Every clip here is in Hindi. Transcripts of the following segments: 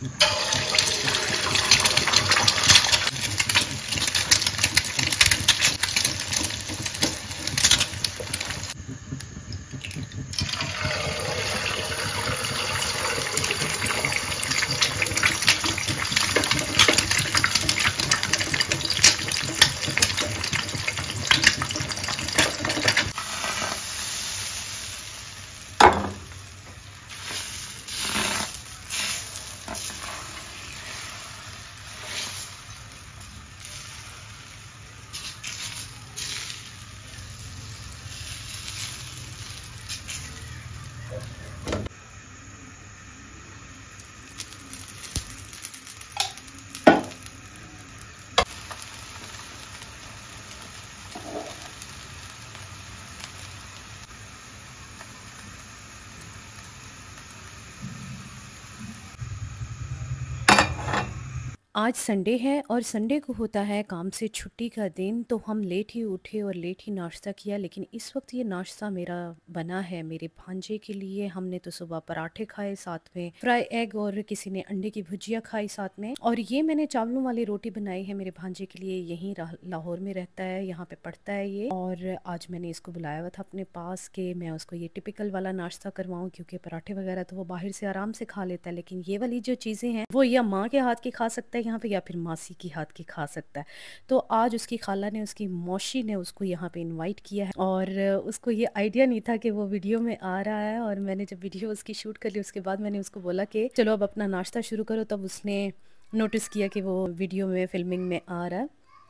आज संडे है और संडे को होता है काम से छुट्टी का दिन, तो हम लेट ही उठे और लेट ही नाश्ता किया। लेकिन इस वक्त ये नाश्ता मेरा बना है मेरे भांजे के लिए। हमने तो सुबह पराठे खाए, साथ में फ्राई एग, और किसी ने अंडे की भुजिया खाई साथ में। और ये मैंने चावलों वाली रोटी बनाई है मेरे भांजे के लिए। यहीं लाहौर में रहता है, यहाँ पे पढ़ता है ये। और आज मैंने इसको बुलाया हुआ था अपने पास कि मैं उसको ये टिपिकल वाला नाश्ता करवाऊँ, क्योंकि पराठे वगैरह तो वो बाहर से आराम से खा लेता है, लेकिन ये वाली जो चीज़ें हैं वो या माँ के हाथ की खा सकता है यहाँ पे, या फिर मासी की हाथ की खा सकता है। तो आज उसकी खाला ने, उसकी मौसी ने उसको यहाँ पे इनवाइट किया है, और उसको ये आइडिया नहीं था कि वो वीडियो में आ रहा है। और मैंने जब वीडियो उसकी शूट कर ली, उसके बाद मैंने उसको बोला कि चलो अब अपना नाश्ता शुरू करो, तब उसने नोटिस किया कि वो वीडियो में फिल्मिंग में आ रहा है।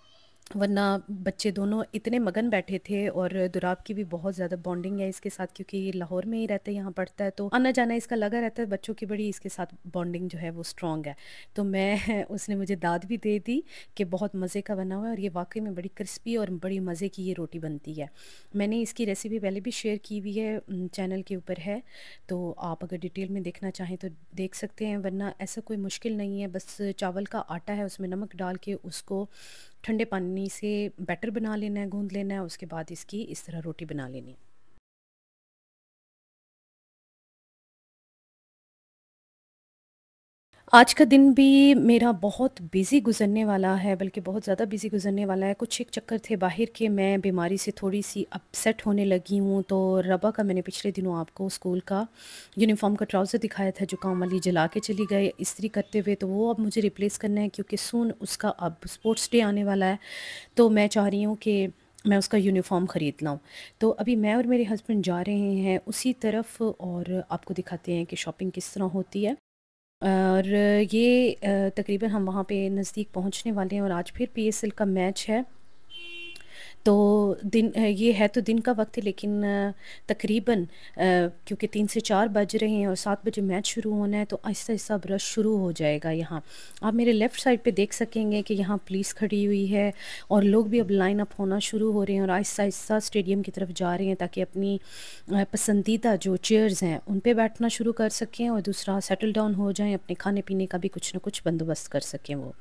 वरना बच्चे दोनों इतने मगन बैठे थे। और दुराब की भी बहुत ज़्यादा बॉन्डिंग है इसके साथ, क्योंकि ये लाहौर में ही रहता है, यहाँ पढ़ता है, तो आना जाना इसका लगा रहता है। बच्चों की बड़ी इसके साथ बॉन्डिंग जो है वो स्ट्रॉन्ग है। तो मैं उसने मुझे दाद भी दे दी कि बहुत मज़े का बना हुआ है, और ये वाकई में बड़ी क्रिस्पी और बड़ी मज़े की ये रोटी बनती है। मैंने इसकी रेसिपी पहले भी शेयर की हुई है, चैनल के ऊपर है, तो आप अगर डिटेल में देखना चाहें तो देख सकते हैं। वरना ऐसा कोई मुश्किल नहीं है, बस चावल का आटा है, उसमें नमक डाल के उसको ठंडे पानी से बैटर बना लेना है, गूंद लेना है। उसके बाद इसकी इस तरह रोटी बना लेनी है। आज का दिन भी मेरा बहुत बिज़ी गुजरने वाला है, बल्कि बहुत ज़्यादा बिज़ी गुजरने वाला है। कुछ एक चक्कर थे बाहर के, मैं बीमारी से थोड़ी सी अपसेट होने लगी हूँ। तो रबा का मैंने पिछले दिनों आपको स्कूल का यूनिफॉर्म का ट्राउज़र दिखाया था, जो काम वाली जला के चली गए इस्त्री करते हुए, तो वो अब मुझे रिप्लेस करना है, क्योंकि सून उसका अब स्पोर्ट्स डे आने वाला है। तो मैं चाह रही हूँ कि मैं उसका यूनिफॉर्म ख़रीद लाऊं। तो अभी मैं और मेरे हस्बैंड जा रहे हैं उसी तरफ, और आपको दिखाते हैं कि शॉपिंग किस तरह होती है। और ये तकरीबन हम वहाँ पे नज़दीक पहुँचने वाले हैं, और आज फिर पीएसएल का मैच है। तो ये है तो दिन का वक्त है, लेकिन तकरीबन क्योंकि 3 से 4 बज रहे हैं और 7 बजे मैच शुरू होना है, तो आहिस्ता आहिस्ता अब रश शुरू हो जाएगा। यहाँ आप मेरे लेफ़्ट साइड पे देख सकेंगे कि यहाँ पुलिस खड़ी हुई है, और लोग भी अब लाइन अप होना शुरू हो रहे हैं, और आहिस्ता आहिस्ता स्टेडियम की तरफ जा रहे हैं, ताकि अपनी पसंदीदा जो चेयर्स हैं उन पे बैठना शुरू कर सकें, और दूसरा सेटल डाउन हो जाएं, अपने खाने पीने का भी कुछ ना कुछ बंदोबस्त कर सकें वो।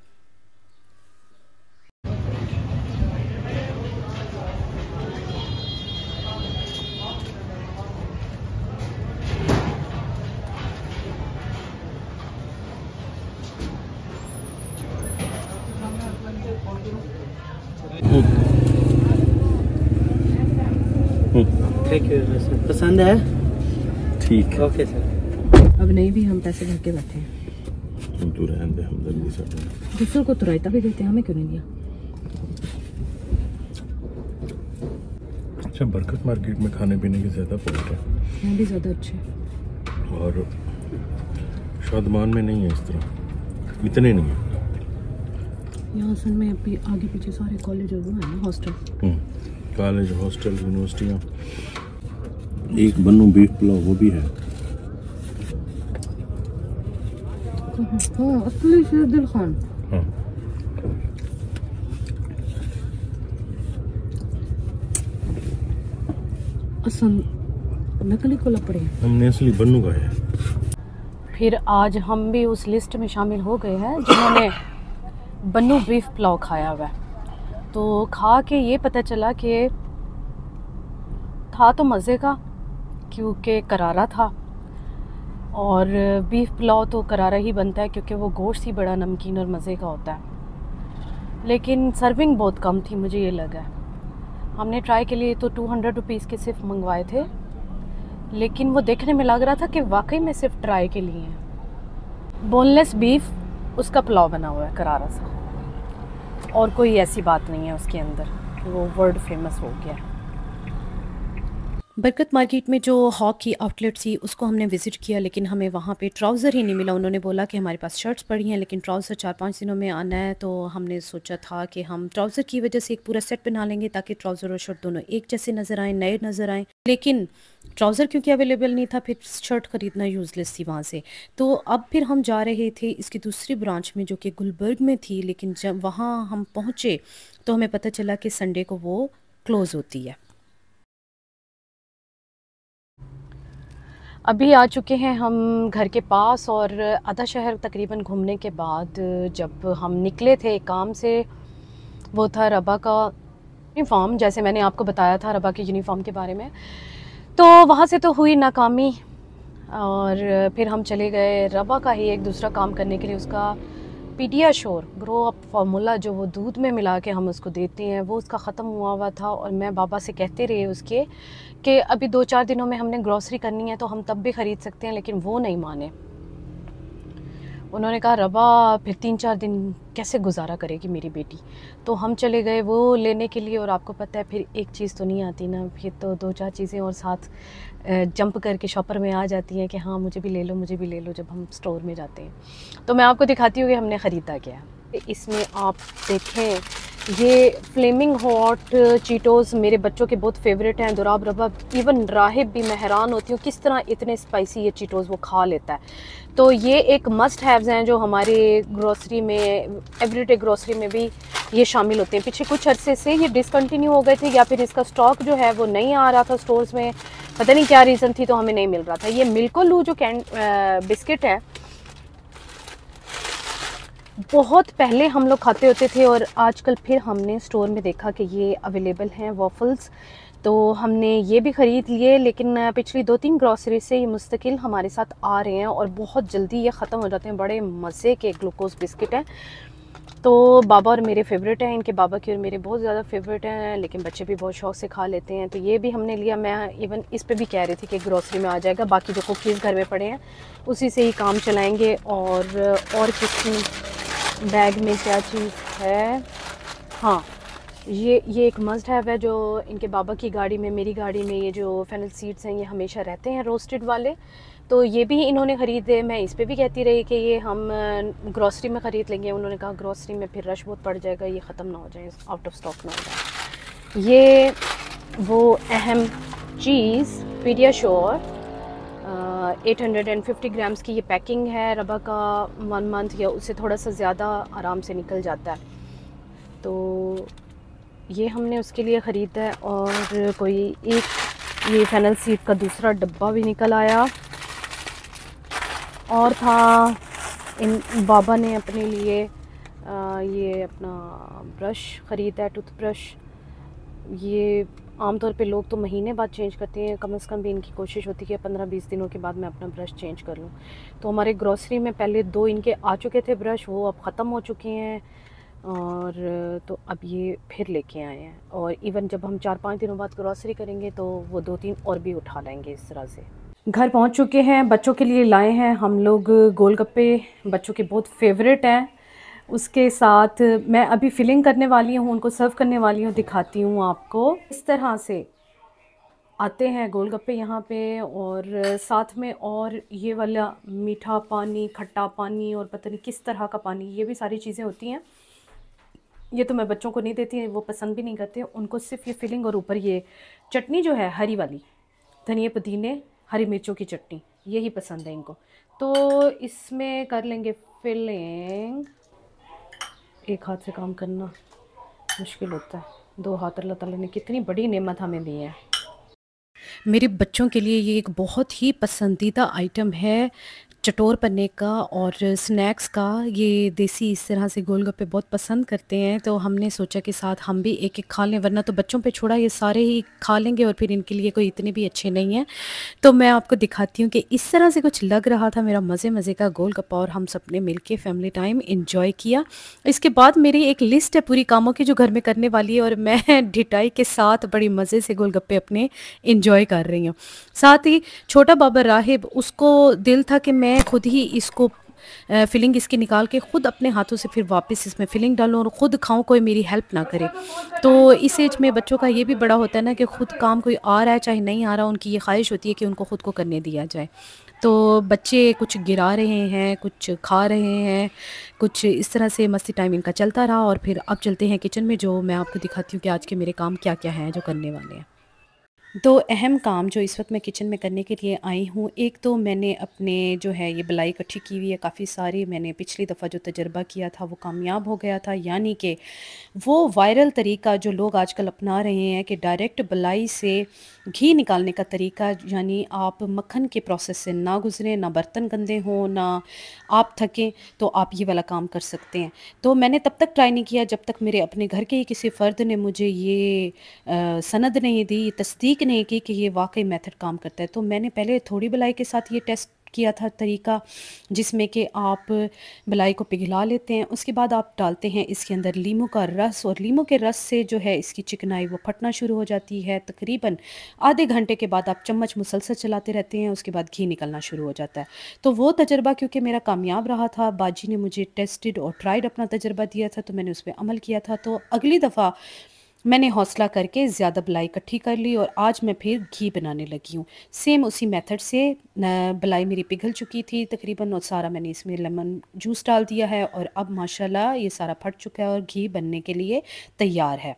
थैंक यू सर, पसंद है? ठीक है। Okay sir. अब नहीं भी हम पैसे भर के बैठे हैं, हम तो रहने दे, हम जल्दी से दूसरों को तो रायता भी देते हैं, हमें क्यों नहीं दिया? अच्छा, बरकत मार्केट में खाने पीने की ज़्यादा पॉइंट है, यहाँ भी ज़्यादा अच्छे, और शादमान में नहीं है इस तरह, इतने नहीं है। यहाँ असल में अभी आगे पीछे सारे कॉलेज और वो है ना, हॉस्टल, कॉलेज, हॉस्टल, यूनिवर्सिटियाँ। एक बन्नू बीफ पुलाव वो भी है। असली शेर दिल खान। हाँ, असन नकली को लपड़े। हमने असली बन्नू का है। फिर आज हम भी उस लिस्ट में शामिल हो गए हैं जिन्होंने बन्नू बीफ पुलाव खाया हुआ है। तो खा के ये पता चला कि था तो मज़े का, क्योंकि करारा था, और बीफ पुलाव तो करारा ही बनता है क्योंकि वो गोश्त ही बड़ा नमकीन और मज़े का होता है, लेकिन सर्विंग बहुत कम थी मुझे ये लगा। हमने ट्राई के लिए तो 200 रुपीज़ के सिर्फ मंगवाए थे, लेकिन वो देखने में लग रहा था कि वाकई में सिर्फ ट्राई के लिए हैं। बोनलेस बीफ, उसका पुलाव बना हुआ है करारा सा, और कोई ऐसी बात नहीं है उसके अंदर कि वो वर्ल्ड फेमस हो गया है। बरकत मार्केट में जो हॉक की आउटलेट थी उसको हमने विज़िट किया, लेकिन हमें वहाँ पे ट्राउज़र ही नहीं मिला। उन्होंने बोला कि हमारे पास शर्ट्स पड़ी हैं लेकिन ट्राउज़र 4-5 दिनों में आना है। तो हमने सोचा था कि हम ट्राउज़र की वजह से एक पूरा सेट बना लेंगे ताकि ट्राउज़र और शर्ट दोनों एक जैसे नज़र आए, नए नज़र आएँ। लेकिन ट्राउज़र क्योंकि अवेलेबल नहीं था, फिर शर्ट ख़रीदना यूज़लेस थी वहाँ से। तो अब फिर हम जा रहे थे इसकी दूसरी ब्रांच में जो कि गुलबर्ग में थी, लेकिन जब वहाँ हम पहुँचे तो हमें पता चला कि संडे को वो क्लोज़ होती है। अभी आ चुके हैं हम घर के पास, और आधा शहर तकरीबन घूमने के बाद जब हम निकले थे काम से, वो था रबा का यूनिफ़ॉर्म। जैसे मैंने आपको बताया था रबा के यूनिफ़ॉर्म के बारे में, तो वहाँ से तो हुई नाकामी, और फिर हम चले गए रबा का ही एक दूसरा काम करने के लिए। उसका पीडियाश्योर ग्रो अप फार्मूला जो वो दूध में मिला के हम उसको देते हैं, वो उसका ख़त्म हुआ था। और मैं बाबा से कहते रहे उसके कि अभी 2-4 दिनों में हमने ग्रॉसरी करनी है तो हम तब भी ख़रीद सकते हैं, लेकिन वो नहीं माने। उन्होंने कहा रबा फिर 3-4 दिन कैसे गुजारा करेगी मेरी बेटी। तो हम चले गए वो लेने के लिए, और आपको पता है फिर एक चीज़ तो नहीं आती ना, फिर तो 2-4 चीज़ें और साथ जंप करके शॉपर में आ जाती हैं कि हाँ मुझे भी ले लो, मुझे भी ले लो, जब हम स्टोर में जाते हैं। तो मैं आपको दिखाती हूँ कि हमने ख़रीदा क्या। इसमें आप देखें, ये फ्लेमिंग हॉट चीटोज़ मेरे बच्चों के बहुत फेवरेट हैं। दुराब रबा इवन राहिब भी, मैं हैरान होती हूँ किस तरह इतने स्पाइसी ये चीटोज़ वो खा लेता है। तो ये एक मस्ट हैव्स हैं जो हमारे ग्रोसरी में, एवरीडे ग्रोसरी में भी ये शामिल होते हैं। पीछे कुछ अरसे से ये डिसकंटिन्यू हो गए थे, या फिर इसका स्टॉक जो है वो नहीं आ रहा था स्टोर्स में, पता नहीं क्या रीज़न थी, तो हमें नहीं मिल रहा था। ये मिल्को लू जो बिस्किट है, बहुत पहले हम लोग खाते होते थे, और आजकल फिर हमने स्टोर में देखा कि ये अवेलेबल हैं वॉफल्स, तो हमने ये भी ख़रीद लिए। लेकिन पिछली 2-3 ग्रॉसरी से ये मुस्तकिल हमारे साथ आ रहे हैं और बहुत जल्दी ये ख़त्म हो जाते हैं। बड़े मज़े के ग्लूकोज बिस्किट हैं, तो बाबा और मेरे फेवरेट हैं, इनके बाबा के और मेरे बहुत ज़्यादा फेवरेट हैं, लेकिन बच्चे भी बहुत शौक़ से खा लेते हैं। तो ये भी हमने लिया। मैं इवन इस पे भी कह रही थी कि ग्रॉसरी में आ जाएगा, बाकी जो कुकीज़ घर में पड़े हैं उसी से ही काम चलाएँगे। और किस बैग में क्या चीज़ है, हाँ ये एक मस्ट हैव है जो इनके बाबा की गाड़ी में, मेरी गाड़ी में ये जो फेनल सीड्स हैं ये हमेशा रहते हैं रोस्टेड वाले, तो ये भी इन्होंने ख़रीदे। मैं इस पे भी कहती रही कि ये हम ग्रॉसरी में ख़रीद लेंगे, उन्होंने कहा ग्रॉसरी में फिर रश बहुत पड़ जाएगा, ये ख़त्म ना हो जाए, आउट ऑफ स्टॉक ना हो जाए। ये वो अहम चीज़ पीडियाश्योर 850 ग्राम्स की ये पैकिंग है। रबा का 1 मंथ या उससे थोड़ा सा ज़्यादा आराम से निकल जाता है, तो ये हमने उसके लिए ख़रीदा है। और कोई एक ये फेनल सीड का दूसरा डब्बा भी निकल आया, और था इन बाबा ने अपने लिए ये अपना ब्रश ख़रीदा है, टूथब्रश। ये आमतौर पे लोग तो महीने बाद चेंज करते हैं, कम से कम भी इनकी कोशिश होती है कि 15-20 दिनों के बाद मैं अपना ब्रश चेंज कर लूँ। तो हमारे ग्रॉसरी में पहले 2 इनके आ चुके थे ब्रश, वो अब ख़त्म हो चुके हैं, और तो अब ये फिर लेके आए हैं। और इवन जब हम 4-5 दिनों बाद ग्रॉसरी करेंगे तो वो 2-3 और भी उठा लेंगे। इस तरह से घर पहुंच चुके हैं, बच्चों के लिए लाए हैं हम लोग गोलगप्पे, बच्चों के बहुत फेवरेट हैं। उसके साथ मैं अभी फिलिंग करने वाली हूँ, उनको सर्व करने वाली हूँ, दिखाती हूँ आपको। इस तरह से आते हैं गोलगप्पे यहाँ पे, और साथ में और ये वाला मीठा पानी, खट्टा पानी, और पता नहीं किस तरह का पानी, ये भी सारी चीज़ें होती हैं। ये तो मैं बच्चों को नहीं देती, वो पसंद भी नहीं करते, उनको सिर्फ ये फिलिंग और ऊपर ये चटनी जो है हरी वाली, धनिया पुदीने हरी मिर्चों की चटनी, यही पसंद है इनको। तो इसमें कर लेंगे फिलिंग। एक हाथ से काम करना मुश्किल होता है, 2 हाथ अल्लाह ताला ने कितनी बड़ी नेमत हमें दी है। मेरे बच्चों के लिए ये एक बहुत ही पसंदीदा आइटम है, चटोर पन्ने का और स्नैक्स का। ये देसी इस तरह से गोलगप्पे बहुत पसंद करते हैं, तो हमने सोचा कि साथ हम भी एक-एक खा लें, वरना तो बच्चों पे छोड़ा ये सारे ही खा लेंगे और फिर इनके लिए कोई इतने भी अच्छे नहीं हैं। तो मैं आपको दिखाती हूँ कि इस तरह से कुछ लग रहा था मेरा मज़े-मज़े का गोलगप्पा, और हम सब ने मिलके फैमिली टाइम एन्जॉय किया। इसके बाद मेरी एक लिस्ट है पूरी कामों की जो घर में करने वाली है, और मैं ढिठाई के साथ बड़ी मज़े से गोलगप्पे अपने एन्जॉय कर रही हूँ। साथ ही छोटा बाबा राहिब, उसको दिल था कि मैं खुद ही इसको फिलिंग इसकी निकाल के खुद अपने हाथों से फिर वापस इसमें फिलिंग डालूँ और ख़ुद खाऊँ, कोई मेरी हेल्प ना करे। तो इस एज में बच्चों का ये भी बड़ा होता है ना कि खुद काम कोई आ रहा है चाहे नहीं आ रहा, उनकी ये ख्वाहिश होती है कि उनको खुद को करने दिया जाए। तो बच्चे कुछ गिरा रहे हैं, कुछ खा रहे हैं, कुछ इस तरह से मस्ती टाइम इनका चलता रहा, और फिर अब चलते हैं किचन में, जो मैं आपको दिखाती हूँ कि आज के मेरे काम क्या-क्या हैं जो करने वाले हैं। 2 अहम काम जो इस वक्त मैं किचन में करने के लिए आई हूँ, एक तो मैंने अपने जो है ये बलाई इकट्ठी की हुई है काफ़ी सारी। मैंने पिछली दफ़ा जो तजर्बा किया था वो कामयाब हो गया था, यानी कि वो वायरल तरीका जो लोग आजकल अपना रहे हैं कि डायरेक्ट बलाई से घी निकालने का तरीका, यानी आप मक्खन के प्रोसेस से ना गुज़रें, ना बर्तन गंदे हों, ना आप थकें, तो आप ये वाला काम कर सकते हैं। तो मैंने तब तक ट्राई नहीं किया जब तक मेरे अपने घर के ही किसी फ़र्द ने मुझे ये सनद नहीं दी, तस्दीक नहीं की कि ये वाक़ई मेथड काम करता है। तो मैंने पहले थोड़ी बलाई के साथ ये टेस्ट किया था तरीका, जिसमें कि आप बलाई को पिघला लेते हैं, उसके बाद आप डालते हैं इसके अंदर लीमू का रस, और लीमू के रस से जो है इसकी चिकनाई वो फटना शुरू हो जाती है। तकरीबन आधे घंटे के बाद आप चम्मच मुसलसल चलाते रहते हैं, उसके बाद घी निकलना शुरू हो जाता है। तो वो तजर्बा क्योंकि मेरा कामयाब रहा था, बाजी ने मुझे टेस्टेड और ट्राइड अपना तजर्बा दिया था, तो मैंने उस पे अमल किया था। तो अगली दफ़ा मैंने हौसला करके ज़्यादा बलाई इकट्ठी कर ली और आज मैं फिर घी बनाने लगी हूँ। सेम उसी मेथड से बलाई मेरी पिघल चुकी थी तकरीबन, और सारा मैंने इसमें लेमन जूस डाल दिया है, और अब माशाल्लाह ये सारा फट चुका है और घी बनने के लिए तैयार है।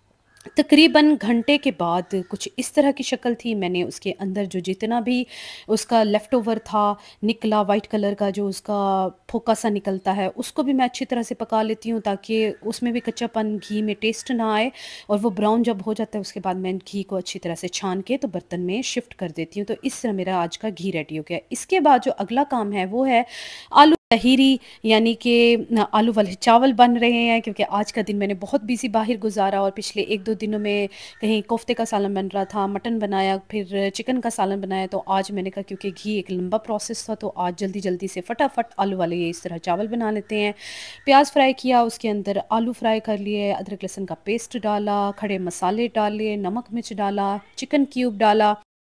तकरीबन घंटे के बाद कुछ इस तरह की शक्ल थी। मैंने उसके अंदर जो जितना भी उसका लेफ़्ट ओवर था निकला, वाइट कलर का जो उसका फोका सा निकलता है, उसको भी मैं अच्छी तरह से पका लेती हूँ ताकि उसमें भी कच्चापन घी में टेस्ट ना आए, और वो ब्राउन जब हो जाता है उसके बाद मैं घी को अच्छी तरह से छान के तो बर्तन में शिफ्ट कर देती हूँ। तो इस तरह मेरा आज का घी रेडी हो गया। इसके बाद जो अगला काम है वो है आलू तहीरी, यानी कि आलू वाले चावल बन रहे हैं, क्योंकि आज का दिन मैंने बहुत बिज़ी बाहर गुजारा, और पिछले 1-2 दिनों में कहीं कोफ्ते का सालन बन रहा था, मटन बनाया, फिर चिकन का सालन बनाया। तो आज मैंने कहा क्योंकि घी एक लंबा प्रोसेस था, तो आज जल्दी-जल्दी से फटाफट आलू वाले ये इस तरह चावल बना लेते हैं। प्याज फ्राई किया, उसके अंदर आलू फ्राई कर लिए, अदरक लहसुन का पेस्ट डाला, खड़े मसाले डाले, नमक मिर्च डाला, चिकन क्यूब डाला,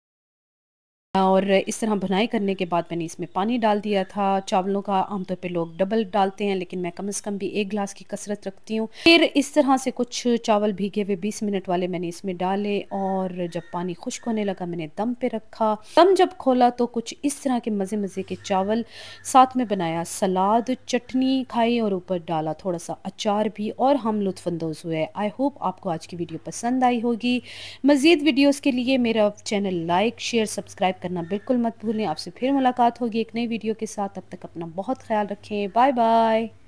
और इस तरह भुनाई करने के बाद मैंने इसमें पानी डाल दिया था। चावलों का आमतौर पे लोग डबल डालते हैं, लेकिन मैं कम से कम भी 1 गिलास की कसरत रखती हूँ। फिर इस तरह से कुछ चावल भीगे हुए 20 मिनट वाले मैंने इसमें डाले, और जब पानी खुश्क होने लगा मैंने दम पे रखा। दम जब खोला तो कुछ इस तरह के मज़े-मज़े के चावल, साथ में बनाया सलाद, चटनी खाई, और ऊपर डाला थोड़ा सा अचार भी, और हम लुत्फ़अंदोज़ हुए। आई होप आपको आज की वीडियो पसंद आई होगी। मज़ीद वीडियोज़ के लिए मेरा चैनल लाइक, शेयर, सब्सक्राइब करना बिल्कुल मत भूलें। आपसे फिर मुलाकात होगी एक नई वीडियो के साथ, तब तक अपना बहुत ख्याल रखें। Bye bye.